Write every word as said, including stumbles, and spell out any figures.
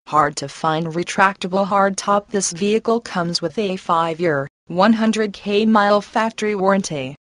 Hard to find retractable hardtop. This vehicle comes with a five year, one hundred K mile factory warranty.